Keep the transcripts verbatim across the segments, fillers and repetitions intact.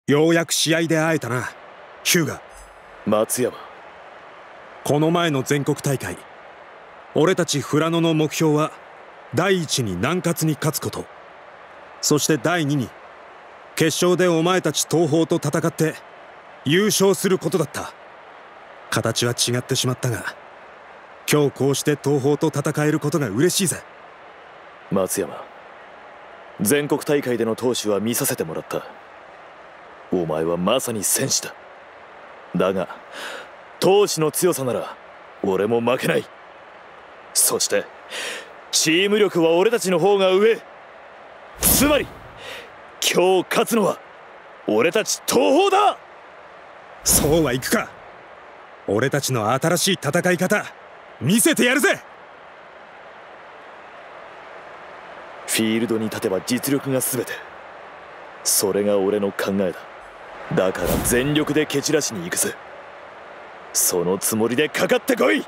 ようやく試合で会えたな、ヒューガ。 松山。 この前の全国大会、俺たち富良野の目標は第一に南葛に勝つこと、そして第二に決勝でお前たち東邦と戦って優勝することだった。形は違ってしまったが、今日こうして東邦と戦えることが嬉しいぜ。 松山、全国大会での闘志は見させてもらった。お前はまさに戦士だ。だが闘志の強さなら俺も負けない。そしてチーム力は俺たちの方が上。つまり今日勝つのは俺たち東邦だ。 そうはいくか。俺たちの新しい戦い方見せてやるぜ。 フィールドに立てば実力が全て。それが俺の考えだ。だから全力で蹴散らしに行くぜ。そのつもりでかかってこい。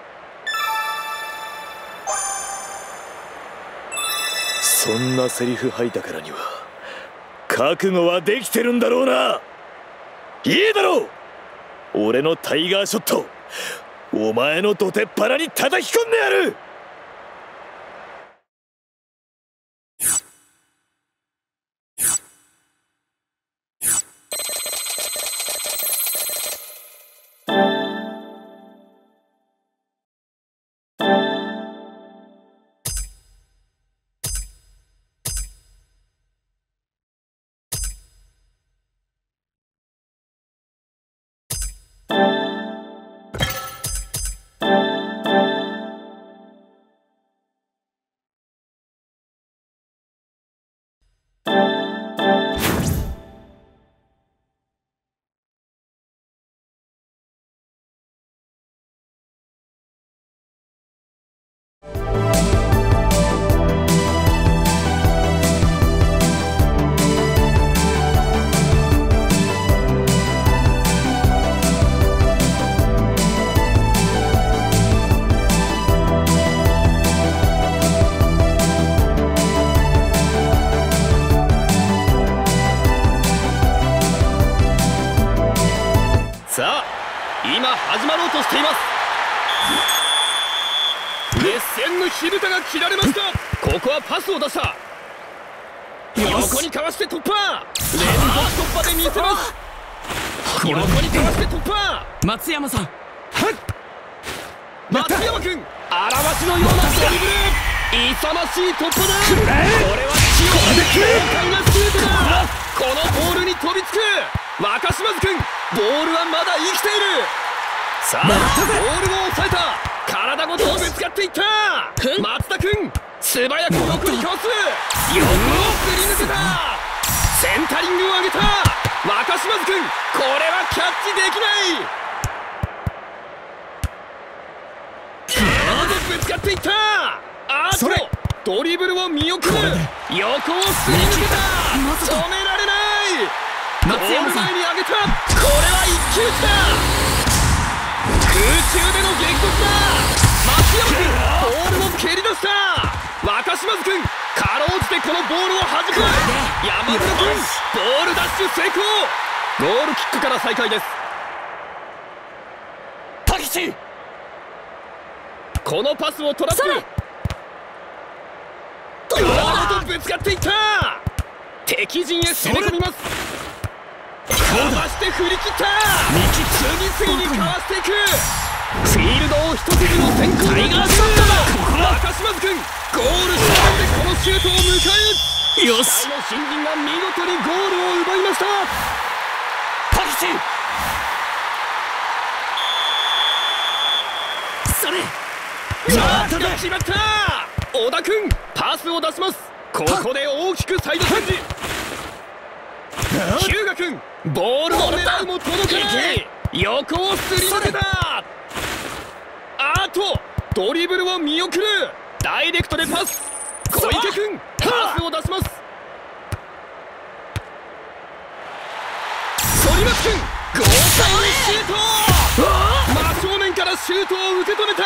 そんなセリフ吐いたからには覚悟はできてるんだろうな。いいだろう。俺のタイガーショット、お前のどてっぱらに叩き込んでやる。さあ今始まろうとしています。熱戦の火蓋が切られました。ここはパスを出した。横にかわして突破。連続突破で見せます。横にかわして突破。 松山さん、 松山君、あらわしのようなドリブル。勇ましい突破だ。これは血を豪快なシュートだ。このボールに飛びつく若島津君、ボールはまだ生きている。さあボールを抑えた。体ごとぶつかっていった。松田君、素早く横にかわす。横をすり抜けた。センタリングを上げた若島津君、これはキャッチできない。体でぶつかっていった。あーっとドリブルを見送る。横をすり抜けた。止められない。 松山さん、 前に上げた。これは一騎打ちだ。空中での激突だ。松山君、ボールを蹴り出した。若島津君、かろうじてこのボールを弾く。山村君、ボールダッシュ成功。ゴールキックから再開です。滝地、このパスをトラップ。体ごとぶつかっていった。敵陣へ攻め込みます。かわして振り切った。次々にかわしていく。フィールドを一筋の展開。タイガーショットだ。若島津君、ゴール正面でこのシュートを迎える。 よし、 期待の新人が見事にゴールを奪いました。タキチ、 それマークが決まった。小田君、パスを出します。ここで大きくサイドチェンジ。日向君、ボールの狙いも届かない。横をすり抜けた。あとドリブルを見送る。ダイレクトでパス。小池君、パスを出します。反町君、豪快にシュート。真正面からシュートを受け止めた。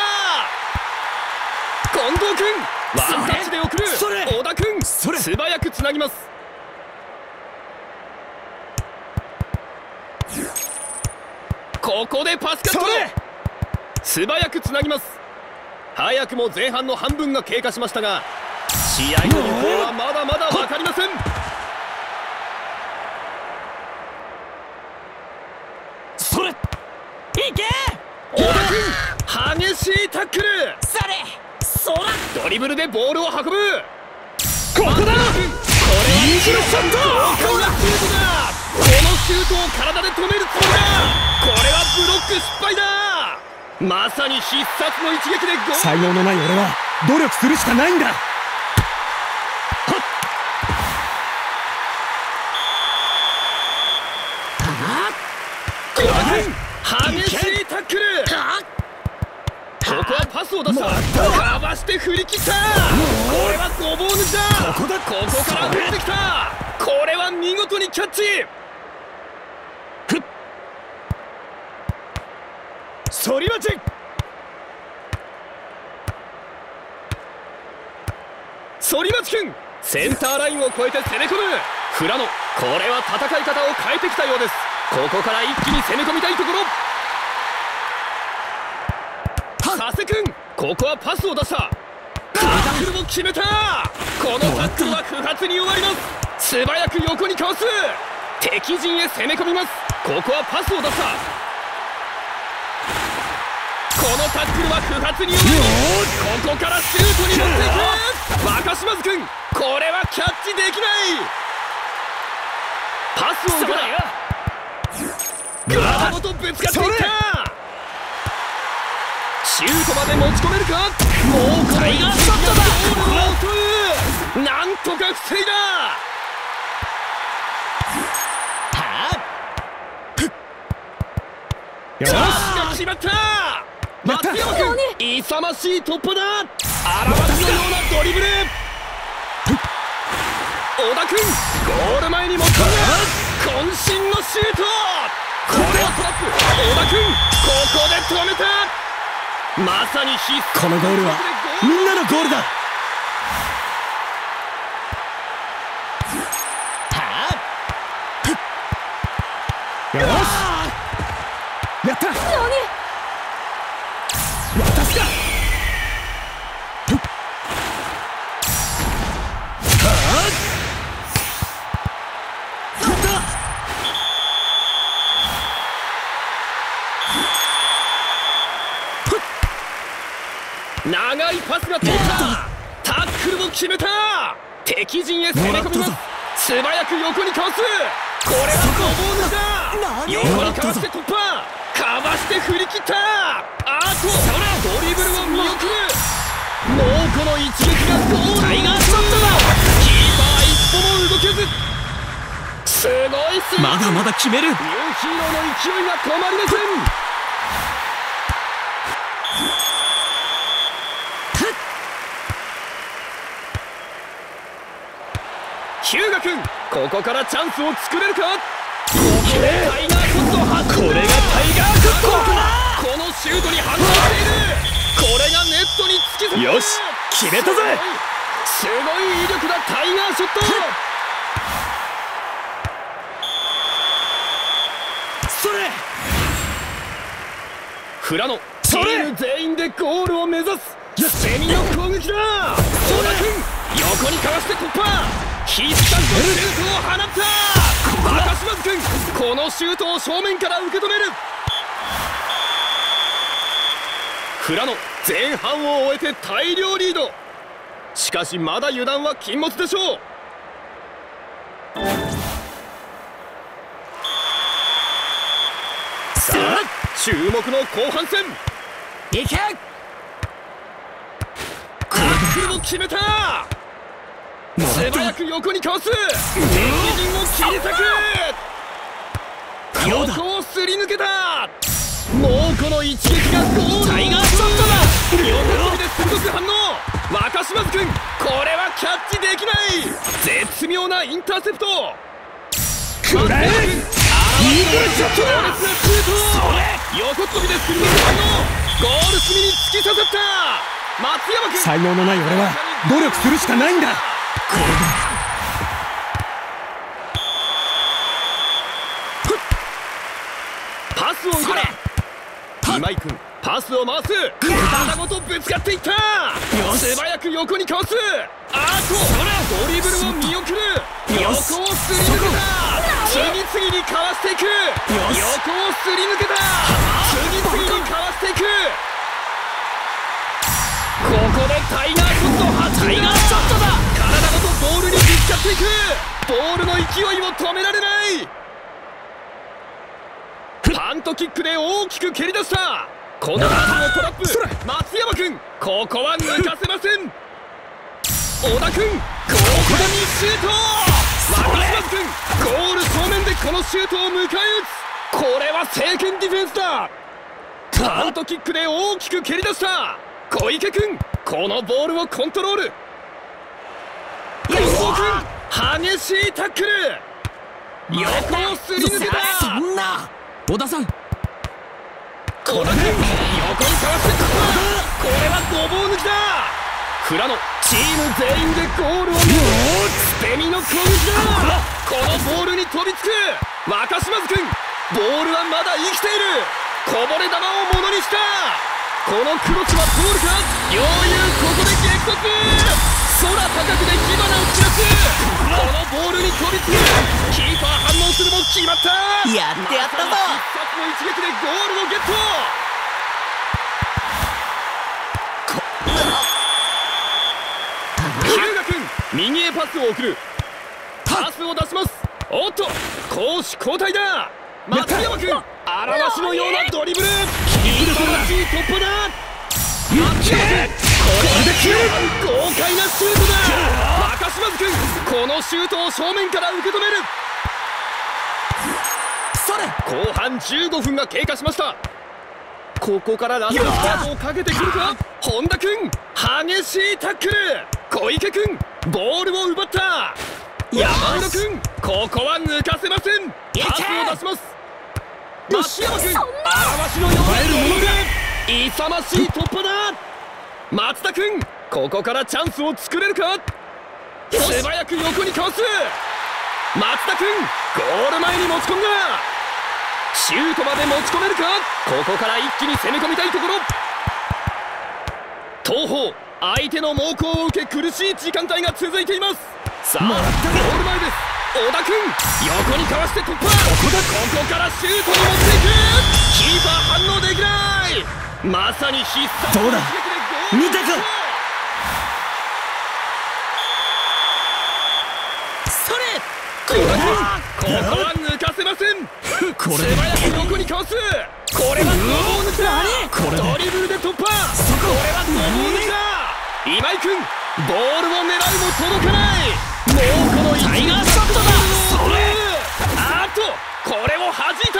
近藤君、ワンタッチで送る。小田君、素早くつなぎます。 ここでパスカット。素早くつなぎます。早くも前半の半分が経過しましたが、試合の行方はまだまだ分かりません。 それ、いけ小田君、激しいタックル。 され、そら、 ドリブルでボールを運ぶ。こここだ。 れはイーグルショット。豪快なシュートだ。このシュートを体で止めるつもりだ。これはブロック失敗だ。まさに必殺の一撃でゴール。 才能のない俺は努力するしかないんだ。 激しいタックル。ここはパスを出した。かわして振り切った。これはごぼう抜きだ。ここだ。ここから振ってきた。これは見事にキャッチ。反り待ち。反り待ち君、センターラインを越えて攻め込む。フラノ、これは戦い方を変えてきたようです。ここから一気に攻め込みたいところ。佐世君、ここはパスを出した。タックルも決めた。このタックルは不発に終わります。素早く横にかわす。敵陣へ攻め込みます。ここはパスを出した。このタックルは不発に終わります。ここからシュートに持っていく。若島津君、これはキャッチできない。パスを受けた。体ごとぶつかっていった。シュートまで持ち込めるか。もうタイガーショットだ。ゴールを追う。なんとか防いだ。 よし、 パスが決まった。松山君、勇ましい突破だ。荒町のようなドリブル。小田君、ゴール前に持ち込んだ。渾身のシュート。これはトラップ。小田君、ここで止めた。まさに必須。 このゴールはみんなのゴールだ。よし、やった。渡すか。 長いパスが通った。タックルも決めた。敵陣へ攻め込みます。素早く横にかわす。これはごぼう抜きだ。横にかわして突破。かわして振り切った。あとドリブルを見送る。もうこの一撃がゴール。タイガーショットだ。キーパー一歩も動けず。すごいっす。 まだまだ決める。 ニューヒーローの勢いが止まりません。日向君、ここからチャンスを作れるか。ここでタイガーショットを発動。これがタイガーショット。このシュートに反応している。これがネットに突き刺さる。 よし、決めたぜ。 すごい威力だ。タイガーショット。 それ。 フラノ、チーム全員でゴールを目指す。セミの攻撃だ。小田君、横にかわして突破。必殺のシュートを放った。若島津君、このシュートを正面から受け止める。フラノ、前半を終えて大量リード。しかしまだ油断は禁物でしょう。さあ、注目の後半戦。 いけ。 タックルも決めた。素早く横にかわす。敵陣を切り裂く。横をすり抜けた。もうこの一撃がゴール。タイガーショットだ。横跳びで鋭く反応。若島津君、これはキャッチできない。絶妙なインターセプト。 くらえ。イーグルショットだ。 強烈なシュート。横跳びで鋭く反応。ゴール隅に突き刺さった。松山君、 才能のない俺は努力するしかないんだ。これだ。 パススを受けた。今井君パスを回す。体ごとぶつかっていった。素早く横にかわす。あーとドリブルを見送る。横をすり抜けた。次々にかわしていく。横をすり抜けた。次々にかわしていく。ここでタイガーショット発進だ。タイガーショットだ。体ごとボールにぶつかっていく。ボールの勢いを止められない。パントキックで大きく蹴り出した。この後のトラップ。松山君ここは抜かせません。小田君ここでにシュート。若島君ゴール正面でこのシュートを迎え撃つ。これは正拳ディフェンスだ。パントキックで大きく蹴り出した小池君、このボールをコントロール。近藤君激しいタックル。横をすり抜けた。 そんな小田さん、 小田君横にかわしてこれはごぼう抜きだ。フラノチーム全員でゴールを目指す。スペミの攻撃だ。このボールに飛びつく若島津君。ボールはまだ生きている。こぼれ球をものにした。このクロスは通るか。両雄ここで激突。空高くで火花を散らす。このボールに飛びつく。キーパー反応するも決まった。 やってやったぞ。 一発の一撃でゴールをゲット。日向君右へパスを送る。パスを出します。おっと攻守交代だ。松山君荒々しのようなドリブル。素晴らしい突破だ。松山君これで豪快なシュートだ。若島津君このシュートを正面から受け止める。後半じゅうごふんが経過しました。ここからラストスパートをかけてくるか。本田君激しいタックル。小池君ボールを奪った。山浦君ここは抜かせません。パスを出します。松山君荒々しのようなドリブル。勇ましい突破だ。松田君ここからチャンスを作れるか。素早く横にかわす。松田君ゴール前に持ち込んだ。シュートまで持ち込めるか。ここから一気に攻め込みたいところ。東邦相手の猛攻を受け苦しい時間帯が続いています。さあゴール前です。小田君横にかわして突破。ここからシュートに持っていく。キーパー反応できない。まさに必殺の一撃でゴール。 見たか。それ小田君ここは抜かせません。素早く横にかわす。これはごぼう抜きだ。ドリブルで突破。これはごぼう抜きだ。今井君ボールを狙うも届かない。もうこのタイガーショットだ。それあっとこれを弾いた。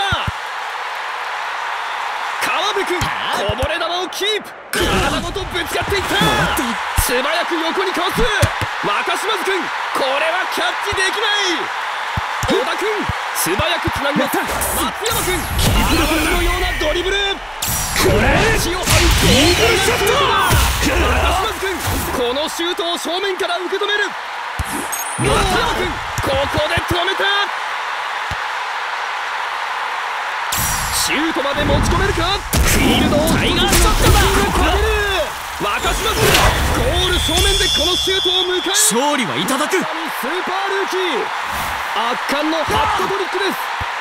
川辺君こぼれ球をキープ。体ごとぶつかっていった。素早く横にかわす。若島津君これはキャッチできない。小田君素早くつなぎます。松山君荒々のようなドリブル。これ血を張るイーグルショットだ。若島津君このシュートを正面から受け止める。松山君ここで止めた。シュートまで持ち込めるか。フィールドをタイガーショットだ。若島君ゴール正面でこのシュートを迎える。 勝利はいただく。 スーパールーキー圧巻のハットトリックです。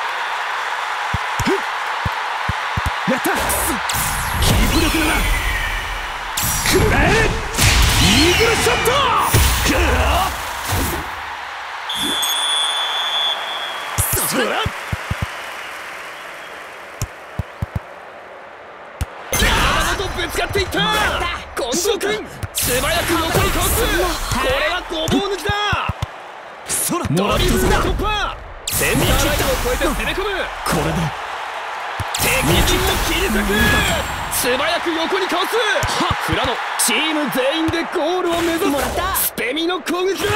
やった。キープ力だな。くらえイーグルショット。それ体ごとぶつかっていった。近藤君素早く横にかわす。これはごぼう抜きだ。ドリブルで突破。センターラインを越えて攻め込む。これだ。敵陣を切り裂く。素早く横にかわす。フラノチーム全員でゴールを目指す。スペミの攻撃だ。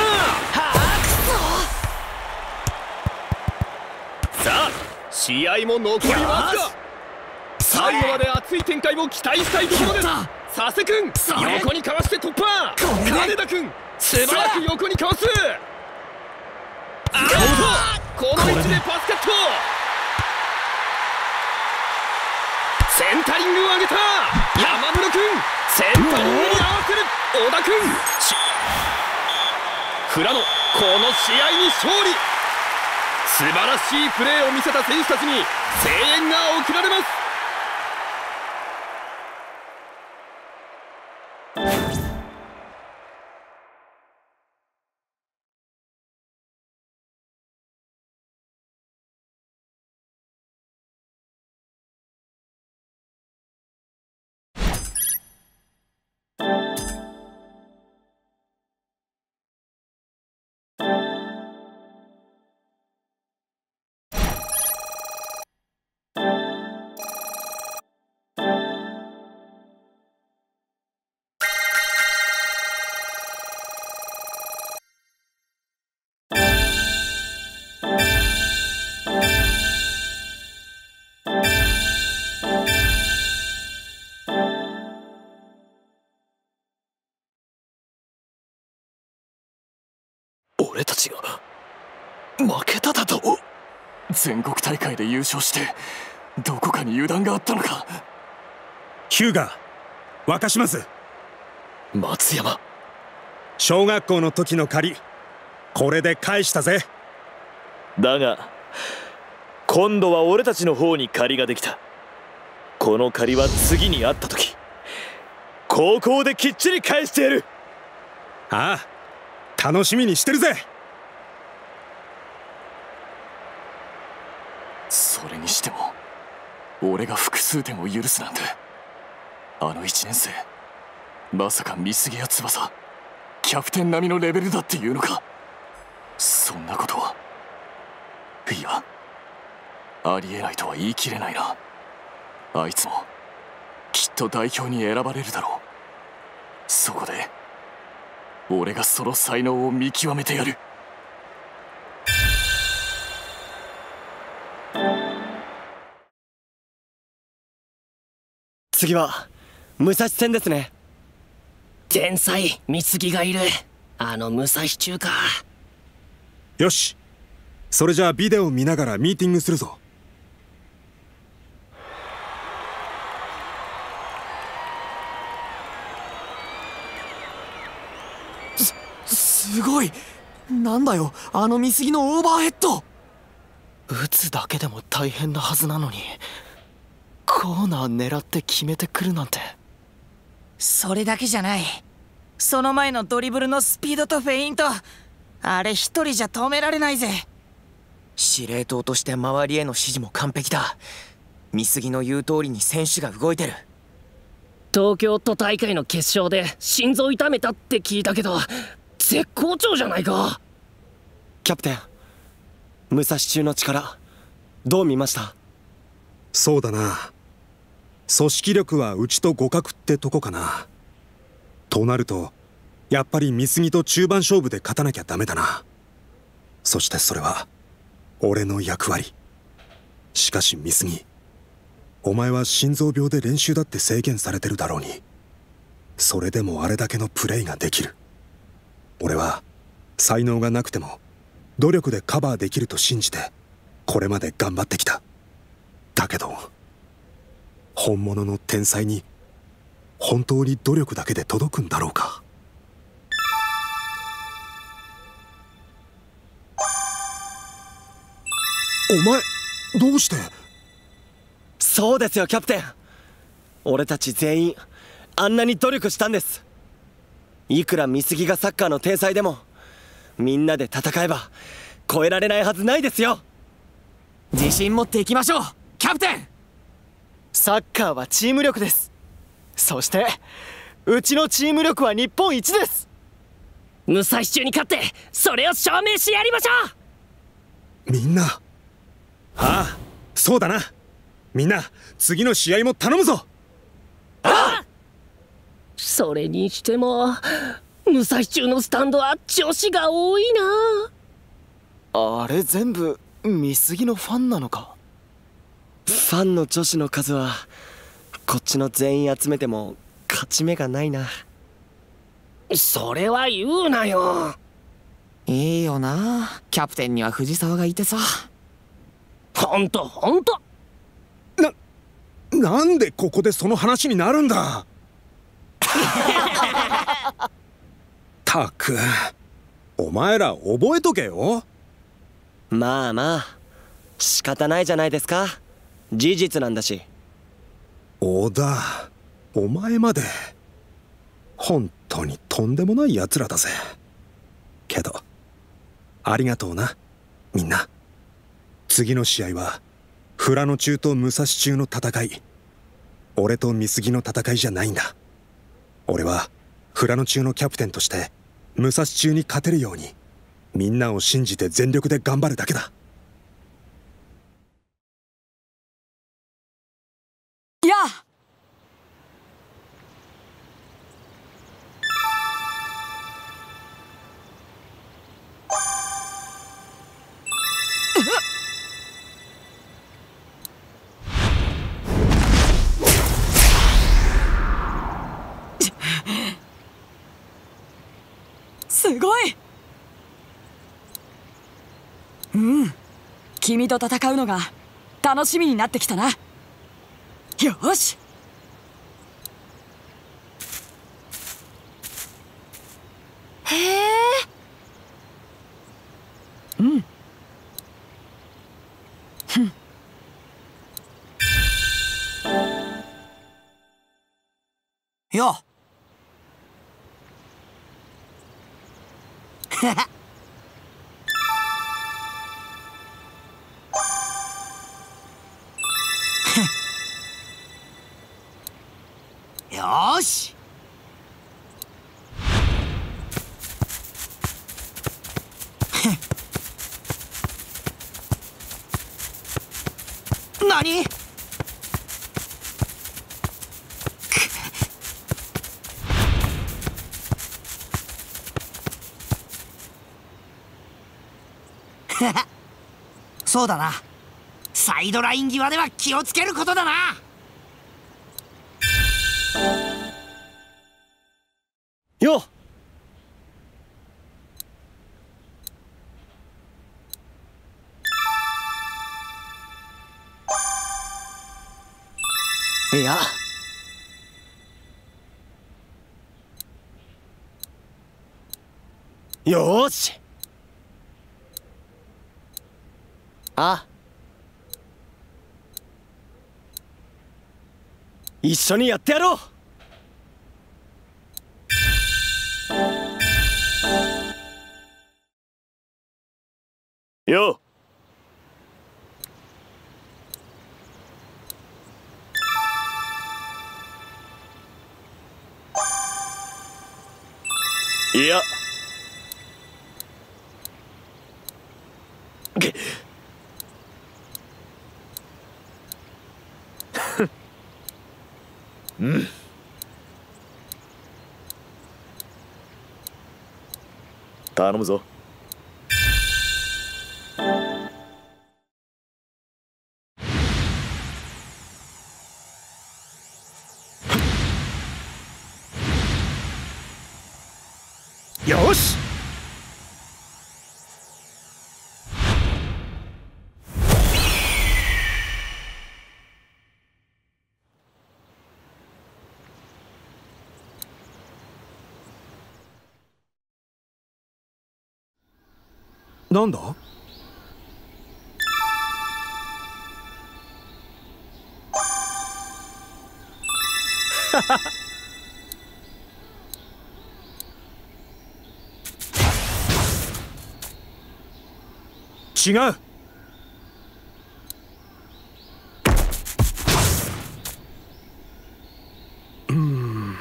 さあ試合も残りわずか。最後まで熱い展開を期待したいところです。佐世君横にかわして突破。金田君素早く横にかわす。あっとこの位置でパスカット。 センタリングを上げた山室君、センタリングに合わせる小田君。富良野、この試合に勝利。素晴らしいプレーを見せた選手たちに声援が送られます。 俺たちが負けただと。全国大会で優勝してどこかに油断があったのか。 ヒューガ、若島津、 松山、 小学校の時の借り、これで返したぜ。 だが今度は俺たちの方に借りができた。この借りは次に会った時高校できっちり返してやる。 ああ、楽しみにしてるぜ。 それにしても俺が複数点を許すなんて。あのいちねん生、まさか美杉や翼キャプテン並みのレベルだっていうのか。そんなことはいや、ありえないとは言い切れないな。あいつもきっと代表に選ばれるだろう。そこで俺がその才能を見極めてやる。 次は武蔵戦ですね。 天才美杉がいる。あの武蔵中か。 よし、それじゃあビデオ見ながらミーティングするぞ。 す、すごい。なんだよあの美杉のオーバーヘッド。打つだけでも大変なはずなのにコーナー狙って決めてくるなんて。 それだけじゃない。その前のドリブルのスピードとフェイント、あれ一人じゃ止められないぜ。 司令塔として周りへの指示も完璧だ。美杉の言う通りに選手が動いてる。 東京都大会の決勝で心臓痛めたって聞いたけど絶好調じゃないか。 キャプテン、武蔵中の力どう見ました？ そうだな、組織力はうちと互角ってとこかな。となるとやっぱり美杉と中盤勝負で勝たなきゃダメだな。そしてそれは俺の役割。しかし美杉、お前は心臓病で練習だって制限されてるだろうに、それでもあれだけのプレーができる。俺は才能がなくても努力でカバーできると信じてこれまで頑張ってきた。だけど本物の天才に本当に努力だけで届くんだろうか。お前どうして？ そうですよキャプテン、俺たち全員あんなに努力したんです。いくら美杉がサッカーの天才でもみんなで戦えば超えられないはずないですよ。 自信持っていきましょうキャプテン。 サッカーはチーム力です。そしてうちのチーム力は日本一です。 武蔵中に勝ってそれを証明してやりましょう。みんな、ああそうだな。みんな次の試合も頼むぞ。 ああ、それにしても武蔵中のスタンドは女子が多いな。あれ全部美杉のファンなのか。ファンの女子の数はこっちの全員集めても勝ち目がないな。 それは言うなよ。 いいよな、キャプテンには藤沢がいてさ。 ほんとほんと。 な、 なんでここでその話になるんだ。たく、お前ら覚えとけよ。 まあまあ仕方ないじゃないですか。事実なんだし。 小田、お前まで本当にとんでもない奴らだぜ。けどありがとうなみんな。次の試合は富良野中と武蔵中の戦い。俺と美杉の戦いじゃないんだ。俺は富良野中のキャプテンとして武蔵中に勝てるようにみんなを信じて全力で頑張るだけだ。 やあ、すごい。うん、君と戦うのが楽しみになってきたな。よし。 へえ。 うん。ふん。 よよーし。何？そうだな。サイドライン際では気をつけることだな。 よっ。いや、よーし。ああ、一緒にやってやろうよ。いや、うん、頼むぞ。 よし。なんだ？違う。うーん。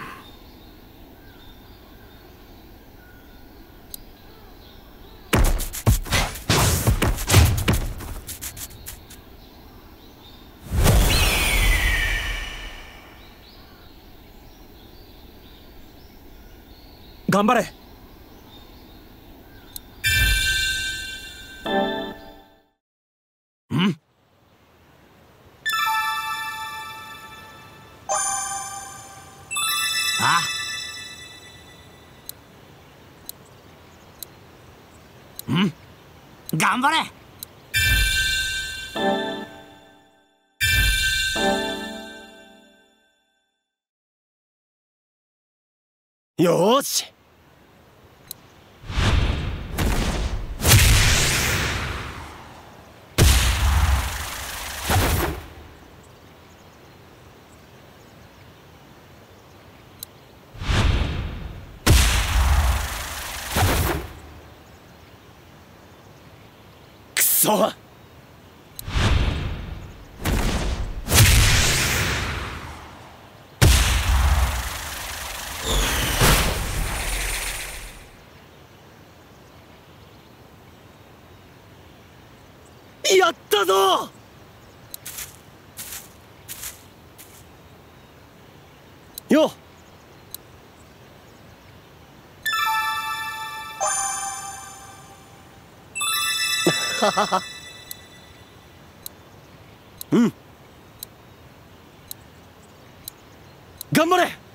頑張れ。 うん。あ。うん。頑張れ。 よーし。くそ。やったぞ。よっ。ははは。うん。頑張れ。